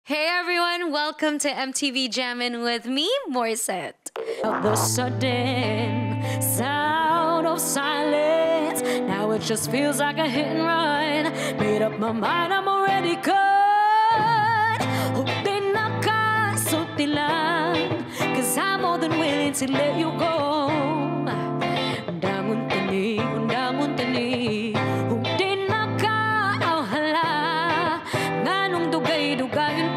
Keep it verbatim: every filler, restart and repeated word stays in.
Hey everyone, welcome to M T V Jammin with me, Morissette. Of the sudden sound of silence, now it just feels like a hit and run. Made up my mind, I'm already cut. Hoping ka sulti lang, cause I'm more than willing to let you go. Undangon ta ni, undangon ta ni, hoping ka awhala, nganong dugay-dugay